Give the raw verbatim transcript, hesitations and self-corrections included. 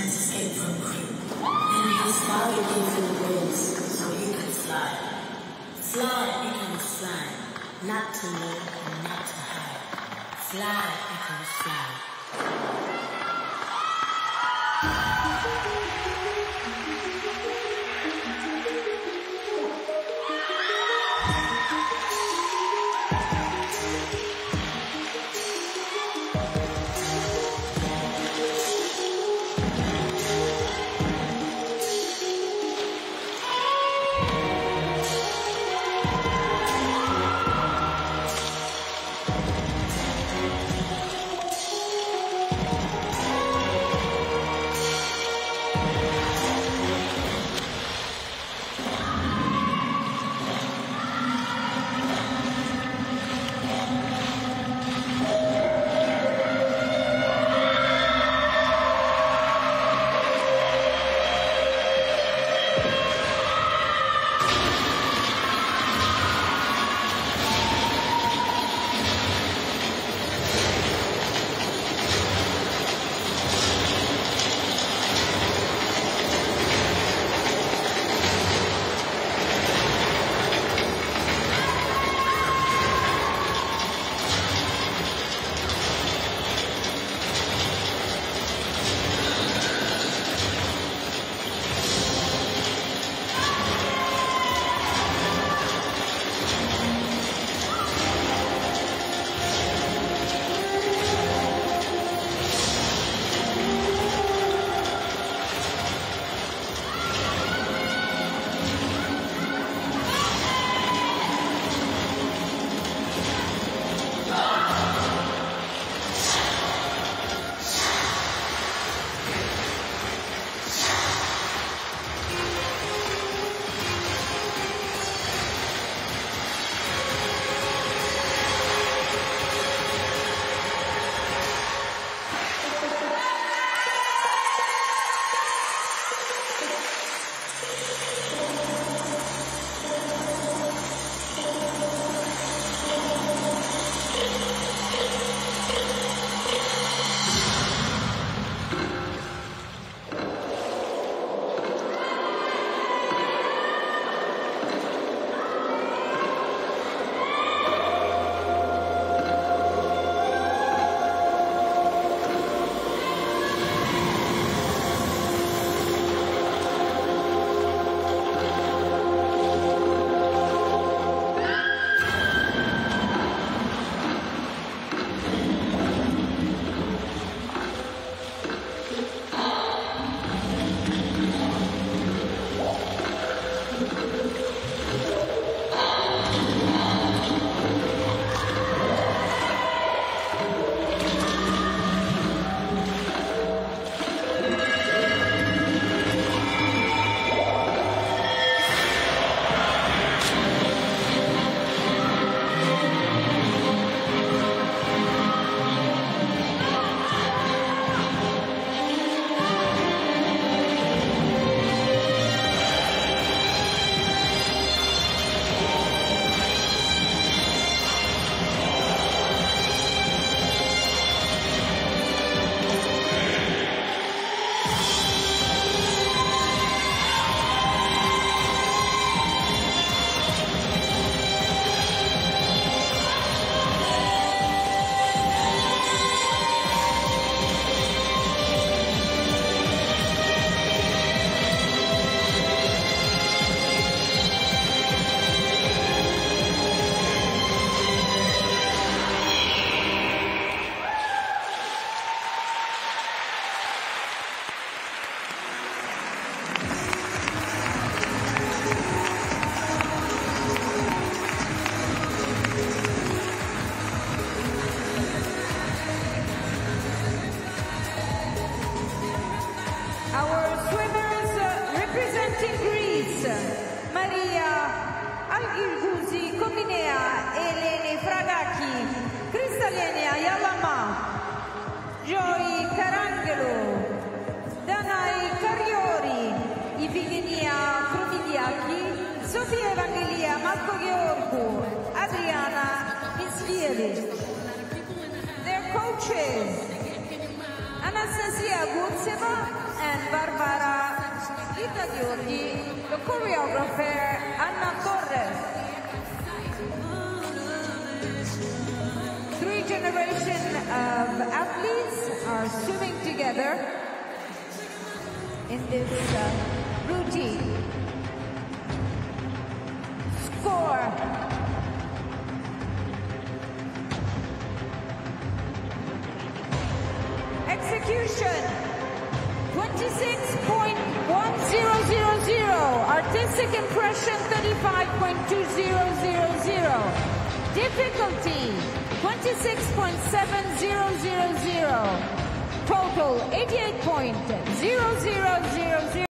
escape from creep. And his father gave him wings so he could fly. Fly equals fly, not to live and not to hide. Fly equals fly. Sofia Evangelia, Marco Gheorghiu, Adriana Misfieri. Their coaches, Anastasia Gutseva stuntman Barbara Itagiorgi, the choreographer Anna Torres. Three generations of athletes are swimming together in this uh, routine. Score. Execution. twenty-six point one zero zero zero. Artistic impression thirty-five point two zero zero zero. Difficulty twenty-six point seven zero zero zero. Total eighty-eight point zero zero zero zero.